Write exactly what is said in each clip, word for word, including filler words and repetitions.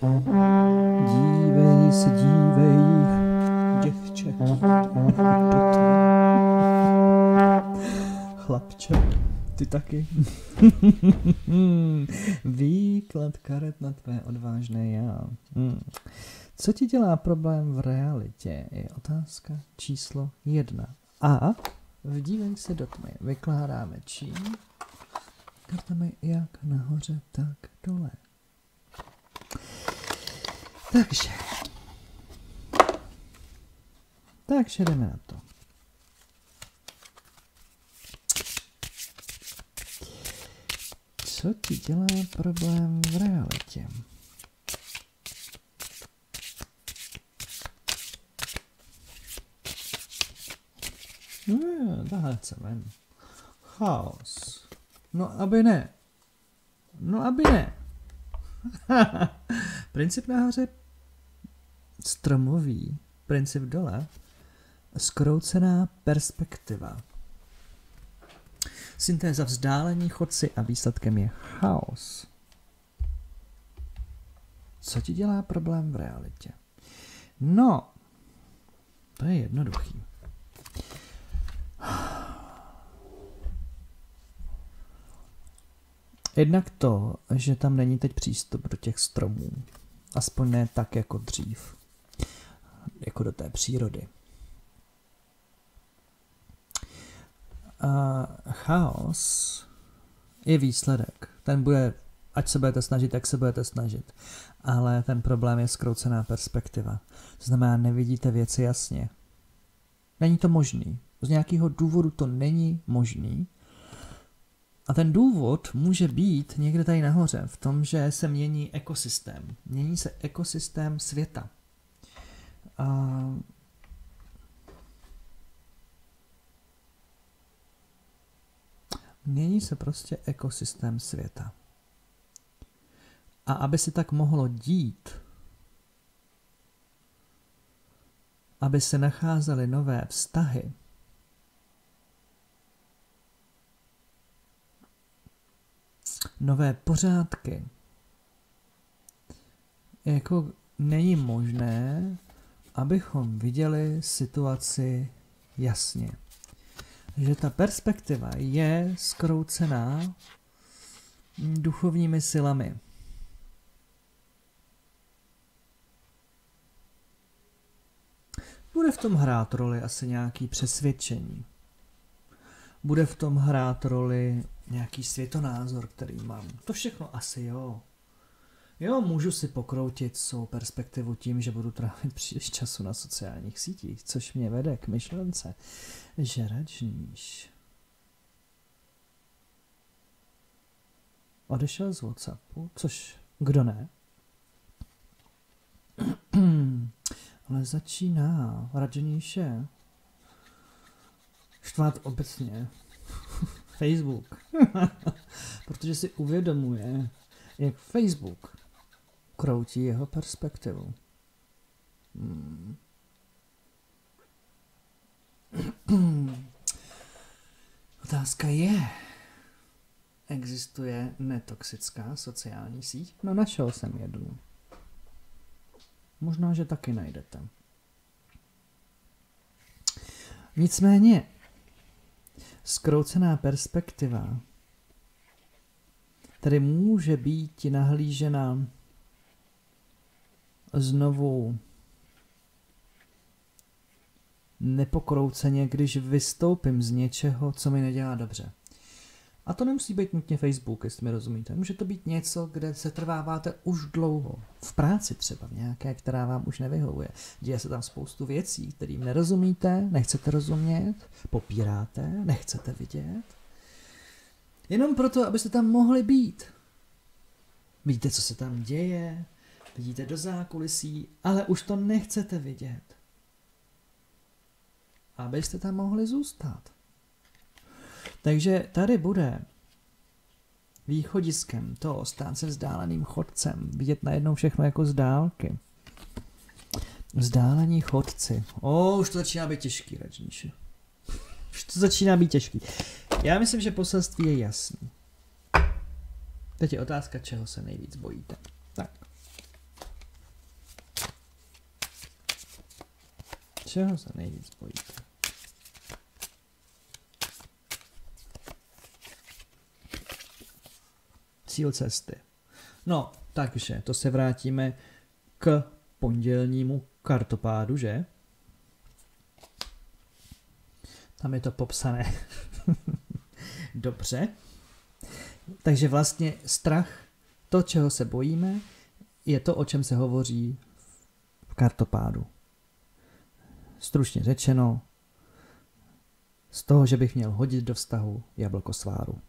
Dívej se, dívej, děvče. Chlapče, ty taky. Výklad karet na tvé odvážné já. Hmm. Co ti dělá problém v realitě, je otázka číslo jedna. A vdívej se do tmy. Vykládáme čím? Kartami jak nahoře, tak dole. Takže. Takže jdeme na to. Co ti dělá problém v realitě? No, tahle se ven. Chaos. No, aby ne. No, aby ne. Princip nahoře stromový, princip dole zkroucená perspektiva. Syntéza vzdálení, chodci a výsledkem je chaos. Co ti dělá problém v realitě? No, to je jednoduchý. Jednak to, že tam není teď přístup do těch stromů. Aspoň ne tak jako dřív. Jako do té přírody. A chaos je výsledek. Ten bude, ať se budete snažit, jak se budete snažit. Ale ten problém je zkroucená perspektiva. To znamená, nevidíte věci jasně. Není to možný. Z nějakého důvodu to není možný. A ten důvod může být někde tady nahoře, v tom, že se mění ekosystém. Mění se ekosystém světa. A mění se prostě ekosystém světa. A aby se tak mohlo dít, aby se nacházely nové vztahy, nové pořádky, jako není možné, abychom viděli situaci jasně. Že ta perspektiva je zkroucená duchovními silami. Bude v tom hrát roli asi nějaký přesvědčení. Bude v tom hrát roli nějaký světonázor, který mám. To všechno asi jo. Jo, můžu si pokroutit svou perspektivu tím, že budu trávit příliš času na sociálních sítích, což mě vede k myšlence, že radžníš. Odešel z WhatsAppu, což kdo ne? Ale začíná radžníše štvát obecně Facebook. Protože si uvědomuje, jak Facebook kroutí jeho perspektivu. Hmm. Otázka je, existuje netoxická sociální síť? No, našel jsem jednu. Možná, že taky najdete. Nicméně, zkroucená perspektiva tedy může být nahlížena znovu nepokrouceně, když vystoupím z něčeho, co mi nedělá dobře. A to nemusí být nutně Facebook, jestli mi rozumíte. Může to být něco, kde se trváváte už dlouho. V práci třeba, v nějaké, která vám už nevyhovuje. Děje se tam spoustu věcí, kterým nerozumíte, nechcete rozumět, popíráte, nechcete vidět. Jenom proto, abyste tam mohli být. Víte, co se tam děje, vidíte do zákulisí, ale už to nechcete vidět. Abyste tam mohli zůstat. Takže tady bude východiskem to stát se vzdáleným chodcem, vidět najednou všechno jako z dálky. Vzdálení chodci. O, už to začíná být těžký, radžníši. Už to začíná být těžký. Já myslím, že poselství je jasný. Teď je otázka, čeho se nejvíc bojíte. Tak. Čeho se nejvíc bojíte? Cíl cesty. No, takže to se vrátíme k pondělnímu kartopádu, že? Tam je to popsané. Dobře. Takže vlastně strach, to, čeho se bojíme, je to, o čem se hovoří v kartopádu. Stručně řečeno, z toho, že bych měl hodit do vztahu jablko sváru.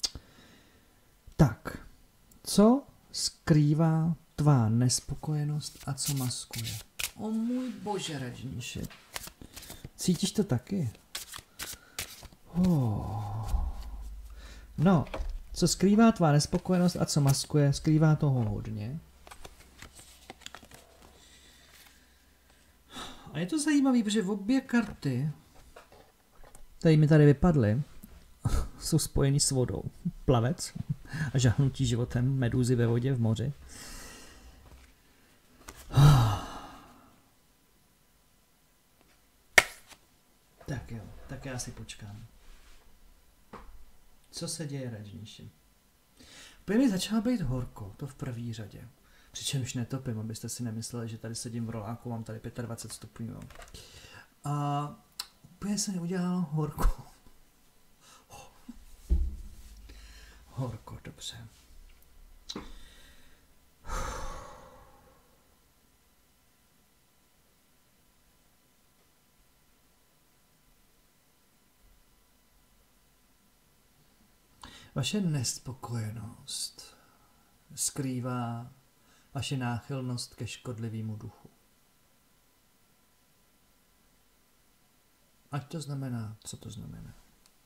Tak, co skrývá tvá nespokojenost a co maskuje? O můj bože, radžníši. Cítíš to taky? Oh. No, co skrývá tvá nespokojenost a co maskuje? Skrývá toho hodně. A je to zajímavé, protože v obě karty, tady mi tady vypadly, jsou spojeny s vodou. Plavec a žahnutí životem medúzy ve vodě v moři. Tak jo, tak já si počkám. Co se děje, radžníši? Úplně mi začalo být horko, to v první řadě. Přičemž netopím, abyste si nemysleli, že tady sedím v roláku, mám tady dvacet pět stupňů. A úplně se mi udělalo horko. Horko, dobře. Vaše nespokojenost skrývá vaši náchylnost ke škodlivému duchu. Ať to znamená, co to znamená.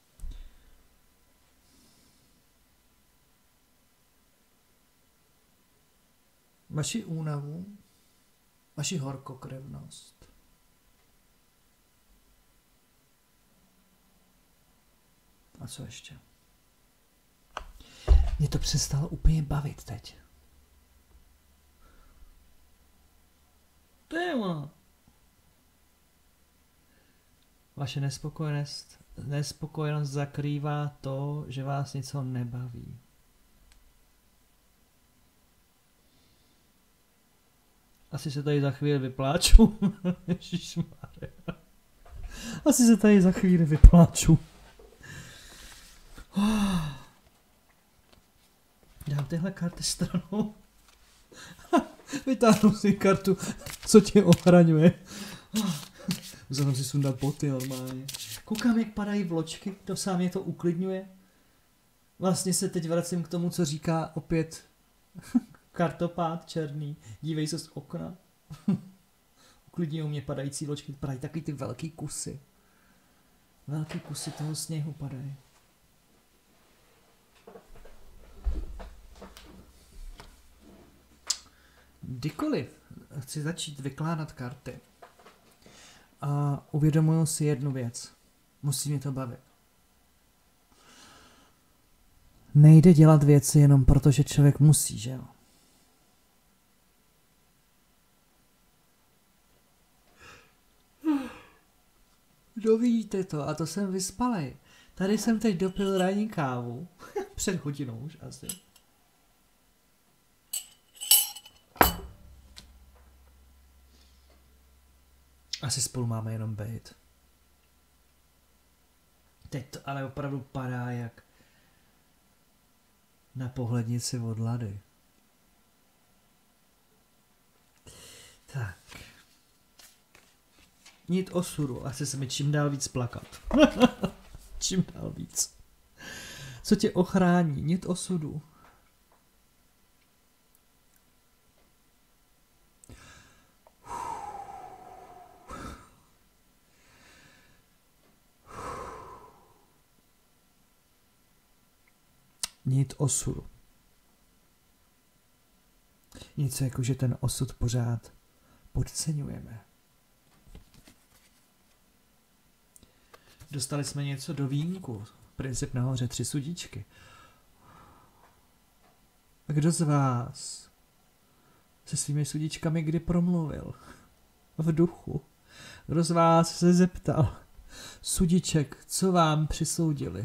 Vaši únavu, vaši horkokrevnost. A co ještě? Mě to přestalo úplně bavit teď. To je ono. Vaše nespokojenost, nespokojenost zakrývá to, že vás něco nebaví. Asi se tady za chvíli vypláču. Ježišmarja. Asi se tady za chvíli vypláču. Dám tyhle karty stranou. Vytáhnu si kartu, co tě ochraňuje. Musím si sundat boty normálně. Koukám, jak padají vločky, to sám mě to uklidňuje. Vlastně se teď vracím k tomu, co říká opět kartopád černý. Dívej se z okna. Uklidňují mě padající vločky, padají takový ty velký kusy. Velký kusy toho sněhu padají. Kdykoliv chci začít vykládat karty a uvědomuju si jednu věc. Musí mě to bavit. Nejde dělat věci jenom proto, že člověk musí, že jo? Dovíte to, a to jsem vyspalej. Tady jsem teď dopil ranní kávu. Před hodinou už asi. Asi spolu máme jenom bejt. Teď to ale opravdu padá jak na pohlednici od Lady. Tak. Nit osudu. Asi se mi čím dál víc plakat. Čím dál víc. Co tě ochrání? Nit osudu. Nit osudu. Něco jako, že ten osud pořád podceňujeme. Dostali jsme něco do vínku. Princip nahoře, tři sudíčky. A kdo z vás se svými sudíčkami kdy promluvil? V duchu. Kdo z vás se zeptal sudiček, co vám přisoudili?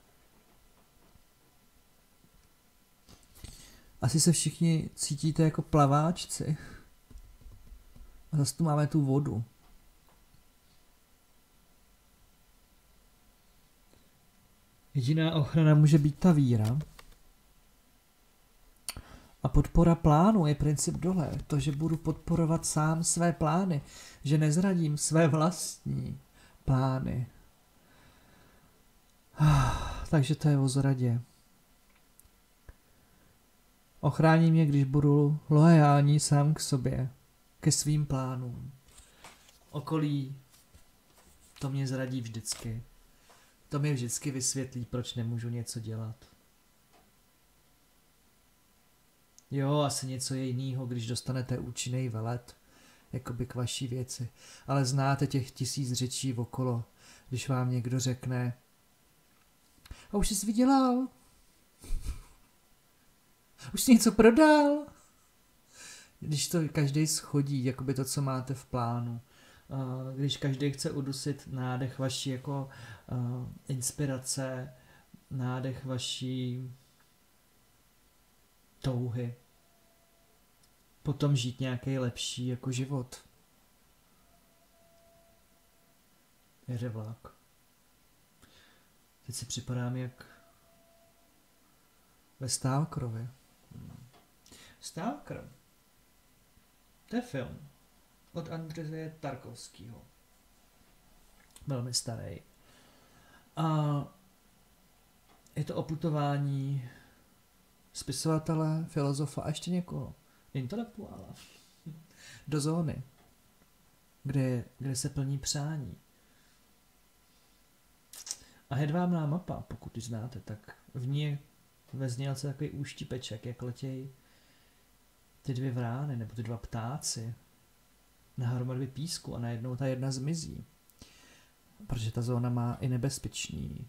Asi se všichni cítíte jako plaváčci. A zase tu máme tu vodu. Jediná ochrana může být ta víra. A podpora plánu je princip dole. To, že budu podporovat sám své plány. Že nezradím své vlastní plány. Takže to je o zradě. Ochrání mě, když budu loajální sám k sobě. Ke svým plánům. Okolí to mě zradí vždycky. To mi vždycky vysvětlí, proč nemůžu něco dělat. Jo, asi něco je jinýho, když dostanete účinný velet, jakoby k vaší věci. Ale znáte těch tisíc řečí okolo, když vám někdo řekne a už jsi vydělal? Už jsi něco prodal? Když to každý schodí, jakoby to, co máte v plánu. Když každý chce udusit nádech vaší jako uh, inspirace, nádech vaší touhy. Potom žít nějaký lepší jako život. Jeřevlák. Teď si připadám jak ve Stalkerovi. Stalker. To je film od Andreje Tarkovského. Velmi starý. A je to o putování spisovatele, filozofa a ještě někoho. Intelektuála. Do zóny, kde, kde se plní přání. A hedvábná mapa, pokud ji znáte, tak v ní ve znělce takový úštípeček, jak letějí ty dvě vrány, nebo ty dva ptáci na hromadě písku a najednou ta jedna zmizí. Protože ta zóna má i nebezpečný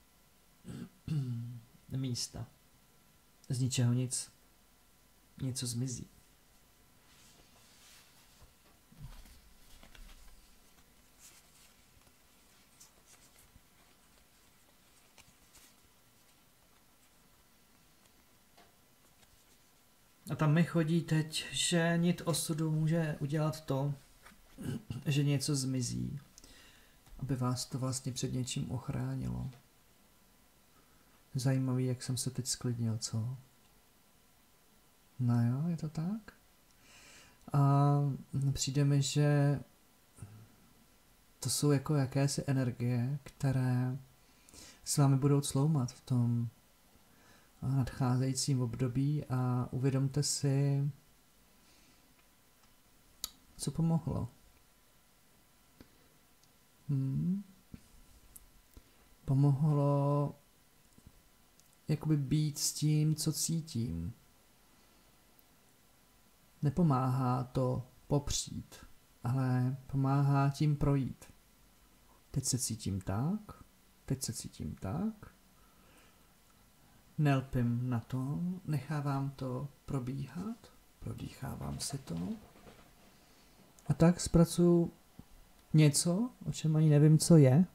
místa. Z ničeho nic. Něco zmizí. A tam mi chodí teď, že nit osudu může udělat to, že něco zmizí, aby vás to vlastně před něčím ochránilo. Zajímavý, jak jsem se teď sklidnil, co? No jo, je to tak? A přijde mi, že to jsou jako jakési energie, které s vámi budou cloumat v tom nadcházejícím období a uvědomte si, co pomohlo. Hmm. Pomohlo jakoby být s tím, co cítím. Nepomáhá to popřít, ale pomáhá tím projít. Teď se cítím tak, teď se cítím tak. Nelpím na to, nechávám to probíhat, prodýchávám si to. A tak zpracuju něco, o čem ani nevím, co je.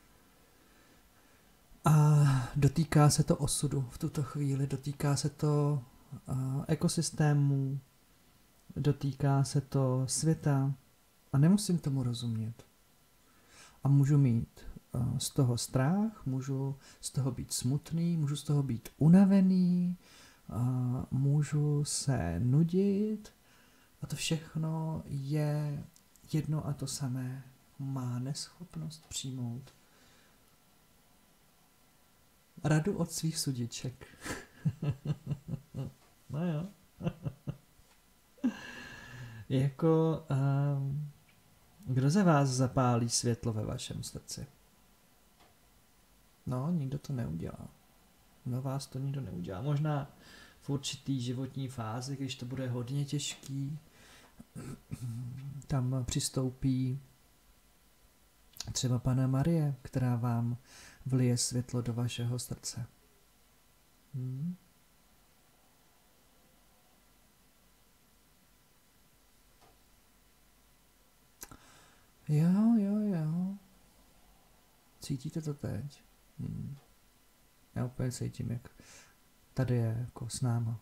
A dotýká se to osudu v tuto chvíli, dotýká se to uh, ekosystému, dotýká se to světa a nemusím tomu rozumět. A můžu mít uh, z toho strach, můžu z toho být smutný, můžu z toho být unavený, uh, můžu se nudit a to všechno je jedno a to samé. Má neschopnost přijmout radu od svých sudiček. No jo. Jako, um, kdo za vás zapálí světlo ve vašem srdci? No, nikdo to neudělá. No vás to nikdo neudělá. Možná v určitý životní fázi, když to bude hodně těžký, tam přistoupí třeba Panna Marie, která vám vlije světlo do vašeho srdce. Hmm. Jo, jo, jo. Cítíte to teď? Hmm. Já úplně cítím, jak tady je jako s náma.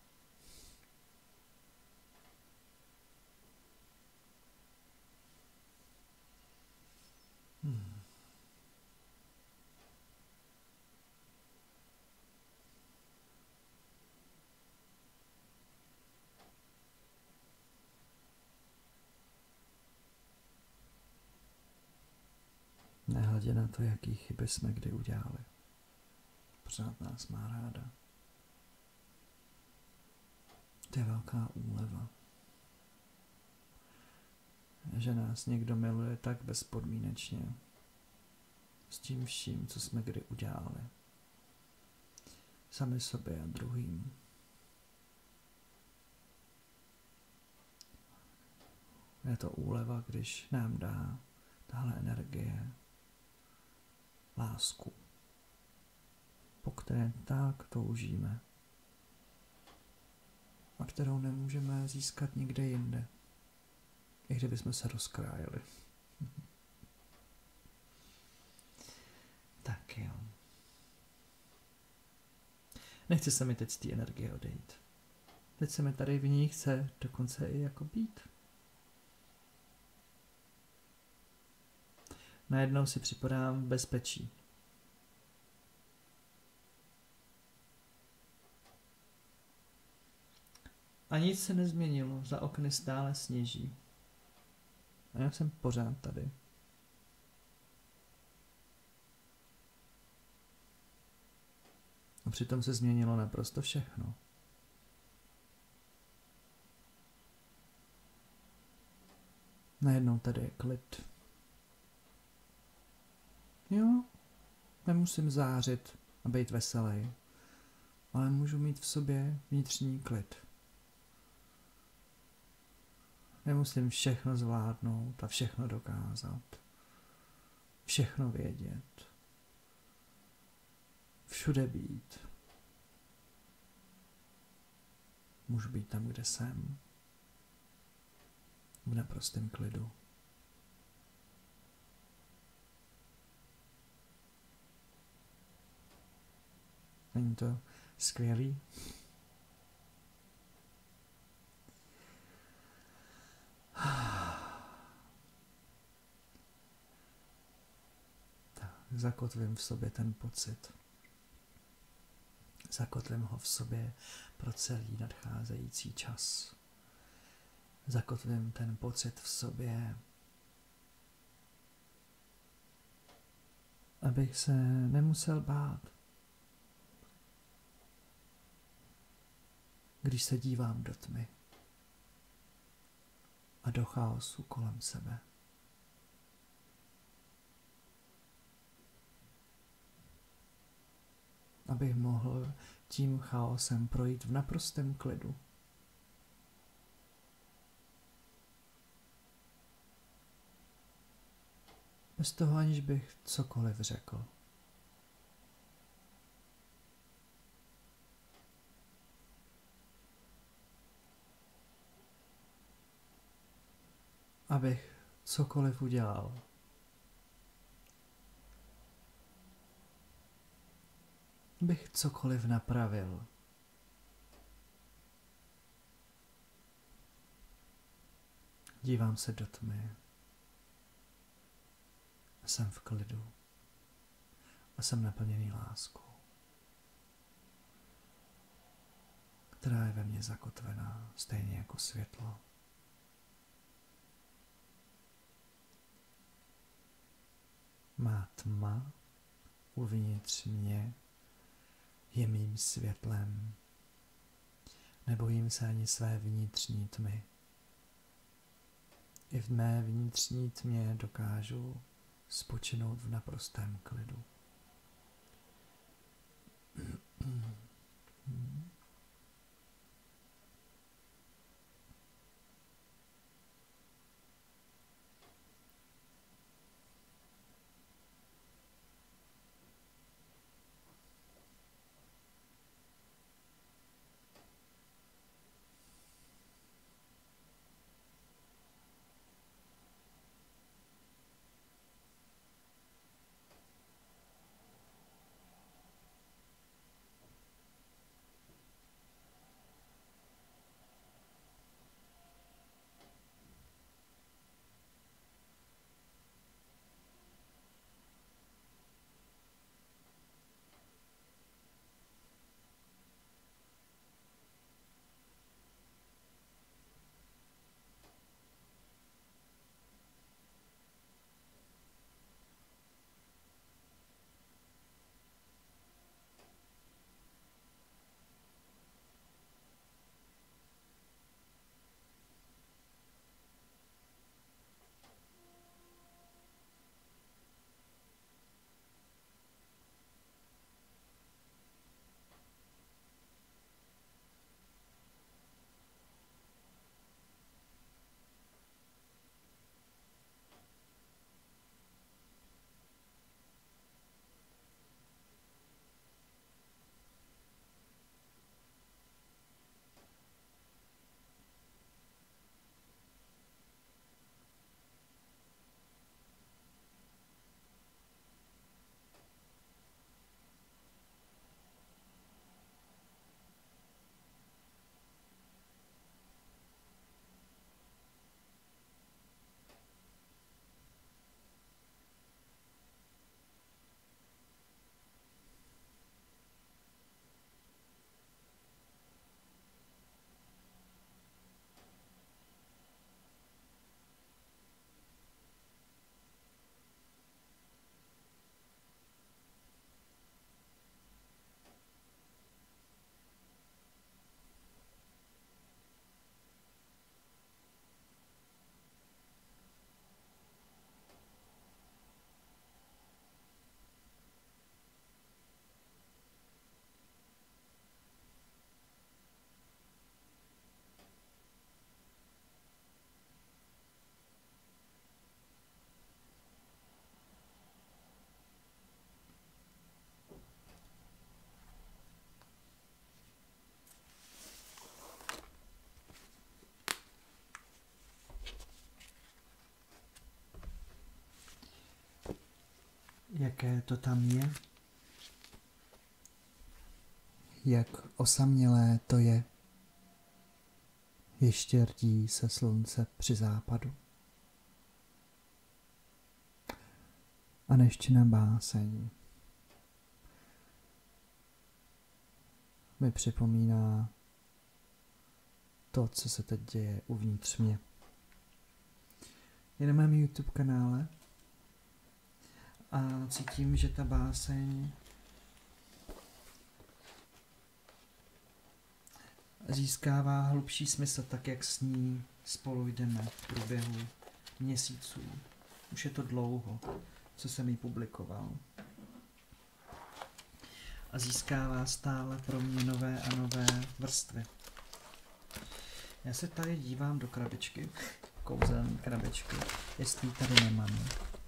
Hmm. Nehledě na to, jaký chyby jsme kdy udělali. Pořád nás má ráda. To je velká úleva. Že nás někdo miluje tak bezpodmínečně. S tím vším, co jsme kdy udělali. Sami sobě a druhým. Je to úleva, když nám dá tahle energie lásku, po které tak toužíme a kterou nemůžeme získat nikde jinde, i kdybychom se rozkrájeli. Tak jo. Nechce se mi teď z té energie odejít. Teď se mi tady v ní chce dokonce i jako být. Najednou si připadám v bezpečí. A nic se nezměnilo, za okny stále sněží. A já jsem pořád tady. A přitom se změnilo naprosto všechno. Najednou tady je klid. Jo, nemusím zářit a být veselý, ale můžu mít v sobě vnitřní klid. Nemusím všechno zvládnout a všechno dokázat. Všechno vědět. Všude být. Můžu být tam, kde jsem. V naprostém klidu. Není to skvělý? Tak, zakotvím v sobě ten pocit. Zakotvím ho v sobě pro celý nadcházející čas. Zakotvím ten pocit v sobě, abych se nemusel bát. Když se dívám do tmy a do chaosu kolem sebe. Abych mohl tím chaosem projít v naprostém klidu. Bez toho, aniž bych cokoliv řekl. Abych cokoliv udělal. Abych cokoliv napravil. Dívám se do tmy. A jsem v klidu. A jsem naplněný láskou, která je ve mně zakotvená, stejně jako světlo. Má tma uvnitř mě je mým světlem. Nebojím se ani své vnitřní tmy. I v mé vnitřní tmě dokážu spočinout v naprostém klidu. jaké to tam je, jak osamělé to je, ještě rdí se slunce při západu. A neštěná báseň mi připomíná to, co se teď děje uvnitř mě. Je na mém YouTube kanále a cítím, že ta báseň získává hlubší smysl, tak jak s ní spolu jdeme v průběhu měsíců. Už je to dlouho, co jsem ji publikoval. A získává stále pro mě nové a nové vrstvy. Já se tady dívám do krabičky, kouzelné krabičky, jestli tady nemám.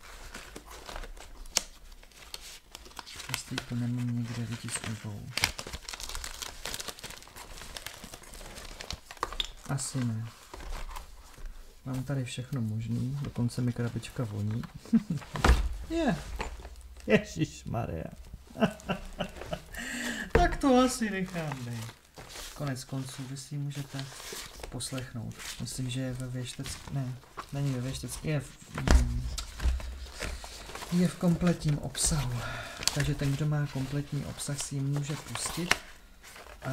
Jestli to nemám někde vytisknutou. Asi ne. Mám tady všechno možný, dokonce mi krabička voní. Je. Ježišmarja. Tak to asi nechám být. Konec konců vy si můžete poslechnout. Myslím, že je ve věštecké, ne, není ve věštecké, je v, mm, je v kompletním obsahu. Takže ten, kdo má kompletní obsah, si ji může pustit. A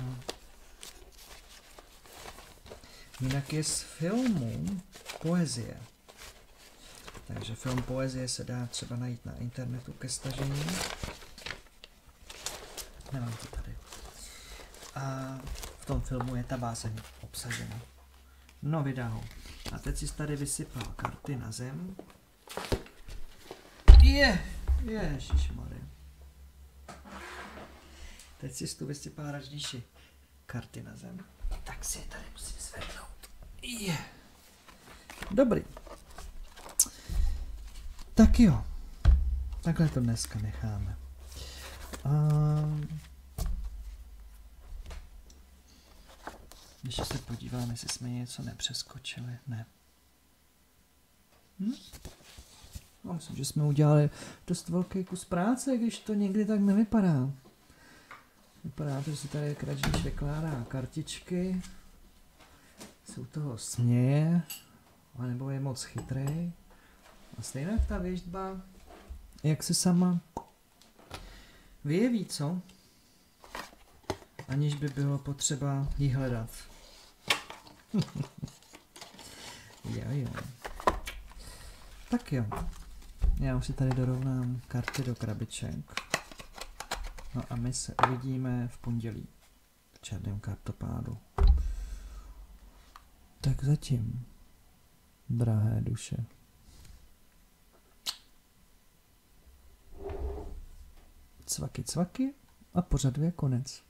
jinak je z filmu poezie. Takže film poezie se dá třeba najít na internetu ke stažení. Nemám to tady. A v tom filmu je ta báseň obsažena. No, vydá ho. A teď si tady vysypal karty na zem. Je, ježišmarja. Teď si tu vysypal raždíši karty na zem. Tak si je tady musím zvednout. Je. Dobrý. Tak jo. Takhle to dneska necháme. A když se podívám, jestli jsme něco nepřeskočili. Ne. Hm? No, myslím, že jsme udělali dost velký kus práce, když to někdy tak nevypadá. Vypadá to, že si tady Kraždíš vykládá kartičky, se u toho směje, anebo je moc chytrý. A stejně ta věštba, jak se sama vyjeví, co? Aniž by bylo potřeba jí hledat. jo, jo. Tak jo. Já už si tady dorovnám karty do krabiček. No a my se uvidíme v pondělí v černém kartopádu. Tak zatím, drahé duše. Cvaky, cvaky a pořadu je konec.